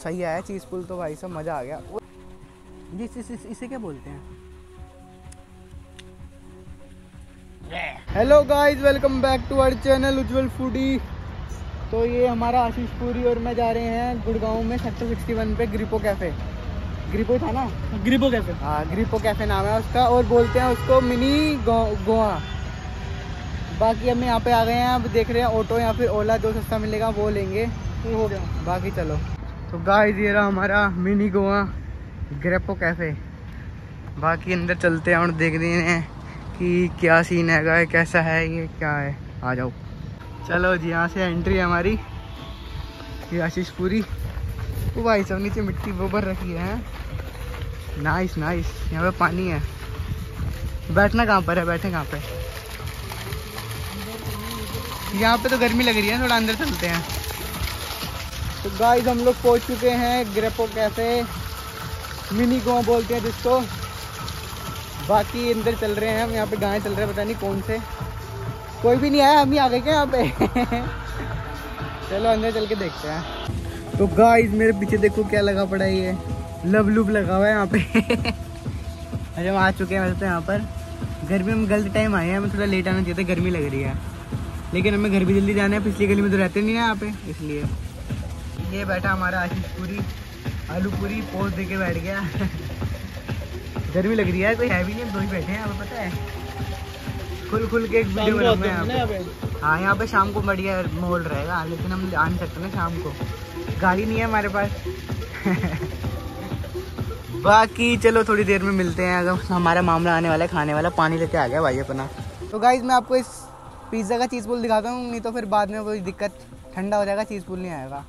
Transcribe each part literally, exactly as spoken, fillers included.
सही आया चीज़ पुल तो भाई सब मज़ा आ गया। ये इस, इस, इसे क्या बोलते हैं? Hello guys, welcome back to our channel Ujjwal foodie. तो ये हमारा आशीष पुरी और मैं जा रहे हैं गुड़गांव में सेक्टर सिक्सटी वन पे ग्रिपो कैफ़े। ग्रिपो था ना? Gripo cafe. हाँ, ग्रिपो कैफ़े नाम है उसका, और बोलते हैं उसको मिनी गोवा। बाकी हम यहाँ पे आ गए हैं, अब देख रहे हैं ऑटो या फिर ओला जो सस्ता मिलेगा वो लेंगे, तो हो गया। बाकी चलो। तो गाइस ये रहा हमारा मिनी गोवा ग्रिपो कैफ़े। बाकी अंदर चलते हैं और देखते हैं कि क्या सीन है, कैसा है, ये क्या है। आ जाओ। चलो जी, यहाँ से एंट्री है हमारी। ये आशीष पुरी। वो भाई सब नीचे मिट्टी वो भर रखी है। Nice nice. यहाँ पे पानी है। बैठना कहाँ पर है? बैठे कहाँ पे? यहाँ पे तो गर्मी लग रही है, थोड़ा अंदर चलते हैं। तो गाइस हम लोग पहुँच चुके हैं ग्रिपो कैफ़े, मिनी गोवा बोलते हैं जिसको। बाकी अंदर चल रहे हैं हम, यहाँ पे गाने चल रहे हैं, पता नहीं कौन से। कोई भी नहीं आया, हम ही आ गए क्या यहाँ पे? चलो अंदर चल के देखते हैं। तो गाइस मेरे पीछे देखो क्या लगा पड़ा है, ये लव लुब लगा हुआ है यहाँ पे। अरे हम आ चुके हैं वैसे तो यहाँ पर। गर्मी में गलत टाइम आए हैं, हमें थोड़ा लेट आना चाहिए था, गर्मी लग रही है। लेकिन हमें घर भी जल्दी जाना है, पिछली गली में तो रहते नहीं है यहाँ पे, इसलिए। ये बैठा हमारा आशीष पुरी, आलू पूरी पोज दे के बैठ गया। गर्मी लग रही है, कोई है भी नहीं, दो ही बैठे हैं यहाँ पे, पता है। खुल खुल के एक वीडियो बनाऊंगा यहाँ पे। हाँ, यहाँ पे शाम को बढ़िया माहौल रहेगा, लेकिन हम आ नहीं सकते ना शाम को, गाड़ी नहीं है हमारे पास। बाकी चलो थोड़ी देर में मिलते हैं। अगर हमारा मामला आने वाला है खाने वाला, पानी लेके आ गया भाई अपना। तो गाइज मैं आपको इस पिज़्ज़ा का चीज़ पुल दिखाता हूँ, नहीं तो फिर बाद में कोई दिक्कत, ठंडा हो जाएगा, चीज़ पुल नहीं आएगा।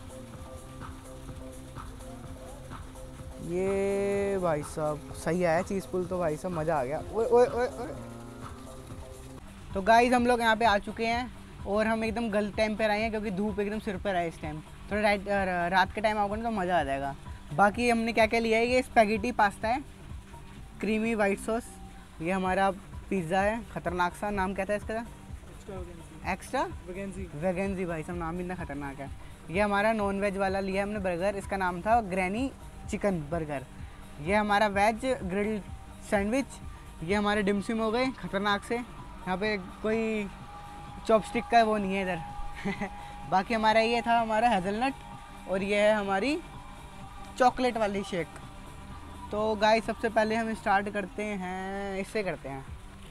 ये भाई साहब सही आया चीज़ पुल तो भाई साहब मज़ा आ गया। ओए ओए ओए ओए। तो गाइज हम लोग यहाँ पे आ चुके हैं, और हम एकदम गलत टाइम पर आए हैं क्योंकि धूप एकदम सिर पर आए इस टाइम। थोड़ा रात रात के टाइम आओगे ना तो मज़ा आ जाएगा। बाकी हमने क्या क्या लिया है, ये स्पैगेटी पास्ता है, क्रीमी वाइट सॉस। ये हमारा पिज़्ज़ा है, ख़तरनाक सा, नाम क्या था इसका? एक्स्ट्रा वेगेंजी। वेगेंजी भाई साहब, नाम भी इतना ख़तरनाक है। ये हमारा नॉन वेज वाला लिया हमने बर्गर, इसका नाम था ग्रैनी चिकन बर्गर। ये हमारा वेज ग्रिल्ड सैंडविच। ये हमारे डिमसिम हो गए ख़तरनाक से, यहाँ पे कोई चॉपस्टिक का वो नहीं है इधर। बाकी हमारा ये था हमारा हेज़लनट, और ये है हमारी चॉकलेट वाली शेक। तो गाइस सबसे पहले हम स्टार्ट करते हैं, इससे करते हैं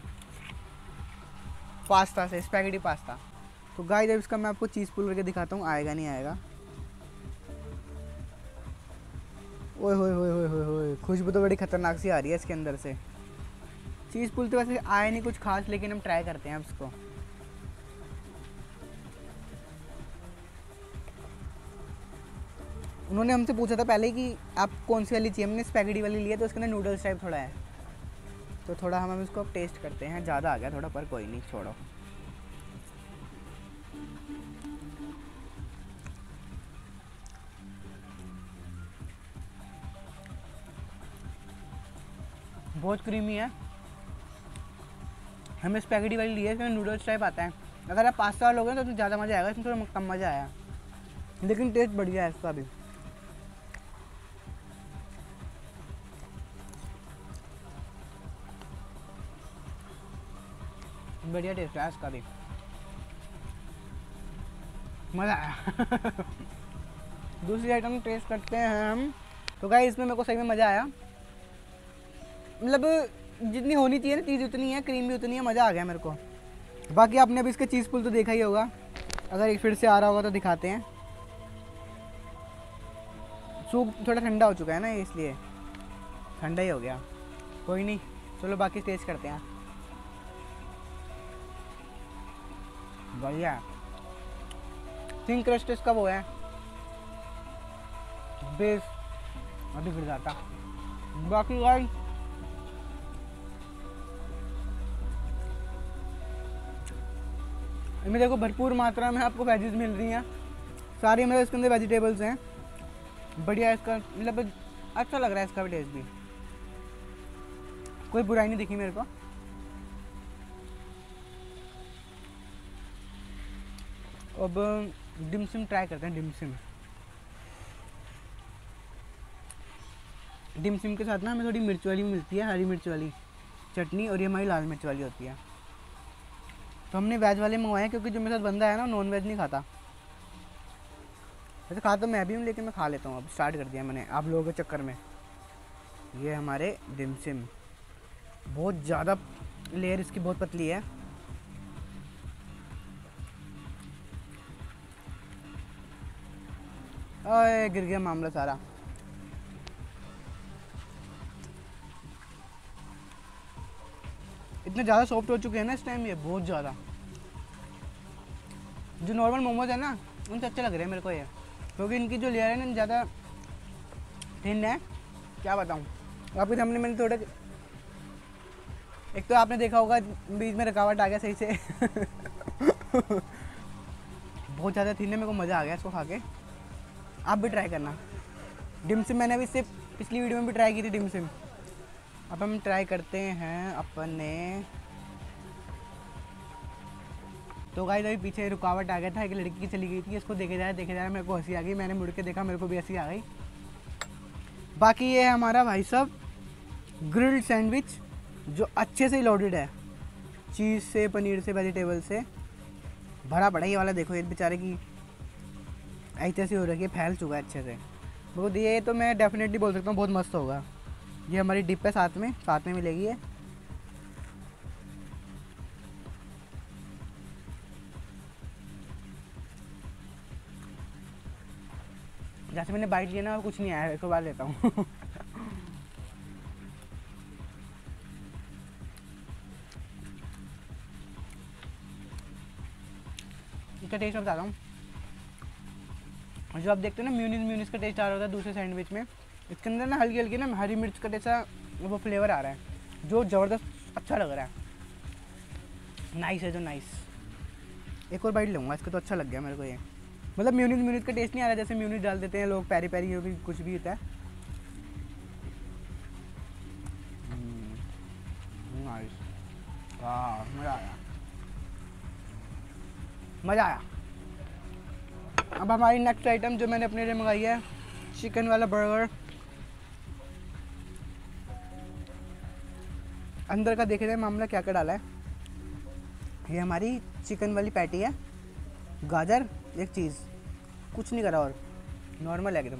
पास्ता से, स्पैगेटी पास्ता। तो गाइस अब इसका मैं आपको चीज़ पुल करके दिखाता हूँ, आएगा नहीं आएगा। ओए होए होए होए होए होए, खुशबू तो बड़ी खतरनाक सी आ रही है इसके अंदर से। चीज़ पुल तो वैसे आया नहीं कुछ खास, लेकिन हम ट्राई करते हैं अब इसको। उन्होंने हमसे पूछा था पहले कि आप कौन सी वाली चाहिए, हमने स्पैगेटी वाली लिया, तो उसके अंदर नूडल्स टाइप थोड़ा है, तो थोड़ा हम हम इसको अब टेस्ट करते हैं। ज़्यादा आ गया थोड़ा, पर कोई नहीं, छोड़ो। बहुत क्रीमी है। हमें स्पैगेटी वाली ली है, इसमें नूडल्स टाइप आता है। अगर आप पास्ता वाला लोगे तो ज़्यादा मज़ा आएगा, इसमें थोड़ा कम मज़ा आया, लेकिन टेस्ट बढ़िया है इसका भी। बढ़िया टेस्ट है इसका भी, मज़ा आया। दूसरी आइटम टेस्ट करते हैं हम। तो गाइस इसमें मेरे को सही में मज़ा आया, मतलब जितनी होनी चाहिए ना चीज़ उतनी है, क्रीम भी उतनी है, मज़ा आ गया मेरे को। बाकी आपने अभी इसका चीज़ पुल तो देखा ही होगा, अगर एक फिर से आ रहा होगा तो दिखाते हैं। सूप थोड़ा ठंडा हो चुका है ना, इसलिए ठंडा ही हो गया, कोई नहीं। चलो बाकी टेस्ट करते हैं। बढ़िया थिन क्रस्ट इसका वो है बेस, अभी गिर जाता। बाकी गाइस इनमें देखो भरपूर मात्रा में आपको वेजिस मिल रही हैं सारी, मतलब इसके अंदर वेजिटेबल्स हैं। बढ़िया इसका, मतलब अच्छा लग रहा है इसका भी टेस्ट भी, कोई बुराई नहीं दिखी मेरे को। अब डिमसिम ट्राई करते हैं। डिमसिम डिम सिम के साथ ना हमें थोड़ी मिर्च वाली मिलती है, हरी मिर्च वाली चटनी, और ये हमारी लाल मिर्च वाली होती है। तो हमने वेज वाले मंगवाए हैं क्योंकि जो मेरे साथ बंदा है ना नॉन वेज नहीं खाता। वैसे खाता तो मैं भी हूँ लेकिन मैं खा लेता हूँ, अब स्टार्ट कर दिया मैंने आप लोगों के चक्कर में। ये हमारे डिम सिम, बहुत ज़्यादा लेयर इसकी बहुत पतली है। ओए गिर गया मामला सारा। इतने ज़्यादा सॉफ्ट हो चुके हैं ना इस टाइम ये, बहुत ज़्यादा। जो नॉर्मल मोमोज है ना उनसे अच्छे लग रहे हैं मेरे को ये, क्योंकि इनकी जो लेयर है ना ज़्यादा थिन है। क्या बताऊँ आपके सामने, मैंने थोड़ा, एक तो आपने देखा होगा बीच में रुकावट आ गया सही से बहुत ज़्यादा थिन है, मेरे को मज़ा आ गया इसको खा के। आप भी ट्राई करना। डिम सिम मैंने अभी इससे पिछली वीडियो में भी ट्राई की थी डिम सिम। अब हम ट्राई करते हैं अपने। तो गाइस अभी पीछे रुकावट आ गया था, एक लड़की की चली गई थी, इसको देखे जा रहा देखे जा रहा मेरे को हंसी आ गई, मैंने मुड़ के देखा, मेरे को भी हंसी आ गई। बाकी ये है हमारा भाई साहब ग्रिल्ड सैंडविच, जो अच्छे से लोडेड है, चीज़ से, पनीर से, वेजिटेबल से भरा पड़ा। ये वाला देखो, ये बेचारे की ऐसे ऐसी हो रखी है, फैल चुका है अच्छे से। बहुत ये तो मैं डेफिनेटली बोल सकता हूँ बहुत मस्त होगा। ये हमारी डिप है, साथ में साथ में मिलेगी ये। जैसे मैंने बाइट लिया ना कुछ नहीं आया, एक बार लेता हूँ इसका टेस्ट मैं बता रहा हूँ। जो आप देखते हो ना म्यूनिस म्यूनिस का टेस्ट आ रहा होता है दूसरे सैंडविच में, इसके अंदर ना हल्की हल्की ना हरी मिर्च का जैसा वो फ्लेवर आ रहा है, जो ज़बरदस्त अच्छा लग रहा है। नाइस है जो, नाइस। एक और बाइट लूँगा इसका, तो अच्छा लग गया मेरे को ये। मतलब म्यूनिस म्यूनिस का टेस्ट नहीं आ रहा, जैसे म्यूनिस डाल देते हैं लोग, पैरी पैरी भी कुछ भी होता है। नाइस, वाह मज़ा आया, मज़ा आया। अब हमारी नेक्स्ट आइटम जो मैंने अपने लिए मंगाई है, चिकन वाला बर्गर। अंदर का देख रहे हैं मामला क्या क्या डाला है। ये हमारी चिकन वाली पैटी है, गाजर, एक चीज़, कुछ नहीं करा और नॉर्मल है एकदम।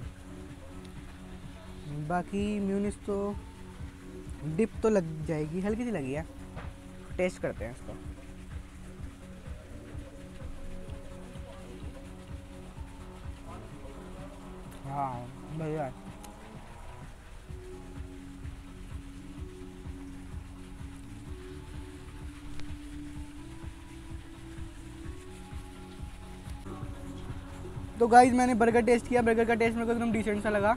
बाकी म्यूनिस तो डिप तो लग जाएगी, हल्की सी लगी है। टेस्ट करते हैं इसको। हाँ बढ़िया है। तो गाइस मैंने बर्गर टेस्ट किया, बर्गर का टेस्ट मेरे को एकदम डिसेंट सा लगा।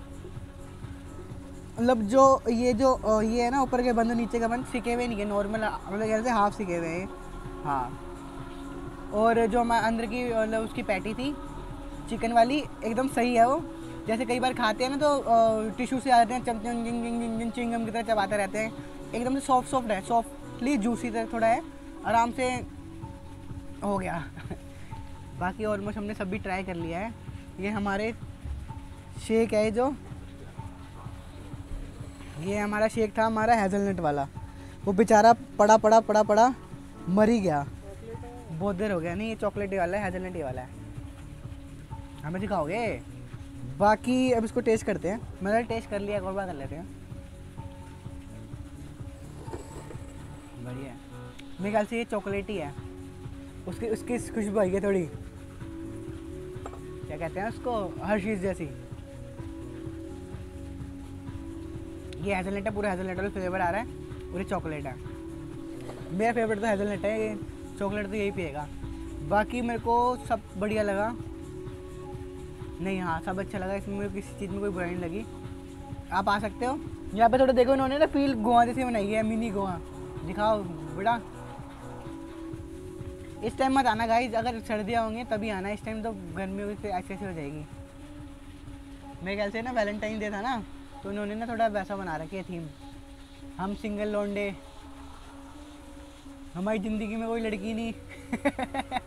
मतलब जो ये जो ये है ना ऊपर के बंद नीचे का बंद सिके हुए नहीं है, नॉर्मल मतलब कहते हैं हाफ सिके हुए हैं। हाँ, और जो हमारे अंदर की मतलब उसकी पैटी थी चिकन वाली एकदम सही है वो। जैसे कई बार खाते हैं ना तो टिश्यू से आते हैं, चम चिंगम की तरह चबाते रहते हैं, एकदम से सॉफ्ट सॉफ्ट है, सॉफ्टली जूसी तरह थोड़ा है, आराम से हो गया बाकी ऑलमोस्ट हमने सब भी ट्राई कर लिया है। ये हमारे शेक है, जो ये हमारा शेक था हमारा हेज़लनट वाला, वो बेचारा पड़ा पड़ा पड़ा पड़ा मर ही गया, बहुत देर हो गया। नहीं ये चॉकलेट वाला है, हेज़लनट वाला है, हमें दिखाओगे। बाकी अब इसको टेस्ट करते हैं। मैंने टेस्ट कर लिया, एक और बार कर लेते हैं। बढ़िया है, मेरे ख्याल से ये चॉकलेट ही है, उसकी उसकी खुशबू आई है थोड़ी, क्या कहते हैं उसको, हर चीज़ जैसी। ये हेज़लनट है, पूरा हेज़लनट वाला फ्लेवर आ रहा है, और ये चॉकलेट है। मेरा फेवरेट तो हेज़लनट है, ये चॉकलेट तो यही पिएगा। बाकी मेरे को सब बढ़िया लगा, नहीं हाँ सब अच्छा लगा, इसमें मेरे किसी चीज़ में कोई बुराई नहीं लगी। आप आ सकते हो यहाँ पे, थोड़ा देखो इन्होंने ना फील गोवा जैसी बनाई है, मिनी गोवा। दिखाओ बेटा, इस टाइम मत आना गाइस, अगर सर्दियाँ होंगी तभी आना, इस टाइम तो गर्मी ऐसे ऐसे हो जाएगी। मेरे ख्याल से ना वैलेंटाइन डे था ना, तो उन्होंने ना थोड़ा वैसा बना रखी है थीम, हम सिंगल लौंडे, हमारी ज़िंदगी में कोई लड़की नहीं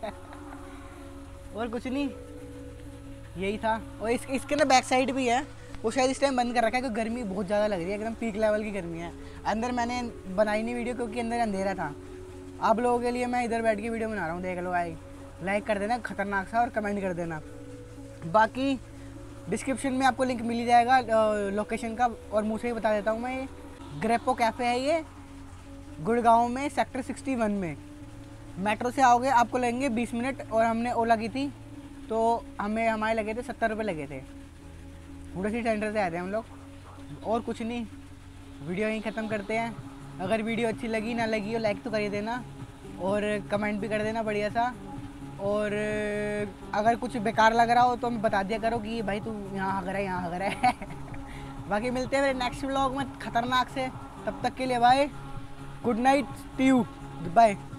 और कुछ नहीं, यही था। और इस, इसके ना बैक साइड भी है, वो शायद इस टाइम बंद कर रखा है क्योंकि गर्मी बहुत ज़्यादा लग रही है, एकदम पीक लेवल की गर्मी है। अंदर मैंने बनाई नहीं वीडियो क्योंकि अंदर अंधेरा था। आप लोगों के लिए मैं इधर बैठ के वीडियो बना रहा हूँ, देख लो भाई। लाइक कर देना खतरनाक सा और कमेंट कर देना। बाकी डिस्क्रिप्शन में आपको लिंक मिल ही जाएगा लोकेशन का। और मुझे ही बता देता हूँ मैं, ये ग्रेपो कैफ़े है, ये गुड़गांव में सेक्टर सिक्सटी वन में। मेट्रो से आओगे आपको लगेंगे बीस मिनट, और हमने ओला की थी तो हमें हमारे लगे थे सत्तर रुपये लगे थे। हुडा सिटी सेंटर से आए थे हम लोग, और कुछ नहीं। वीडियो यहीं ख़त्म करते हैं। अगर वीडियो अच्छी लगी ना लगी हो लाइक तो कर ही देना, और कमेंट भी कर देना बढ़िया सा। और अगर कुछ बेकार लग रहा हो तो हमें बता दिया करो कि भाई तू यहाँ हग रहा है, यहाँ हग रहा है। बाकी मिलते हैं मेरे नेक्स्ट व्लॉग में खतरनाक से। तब तक के लिए bye, good night to you, bye.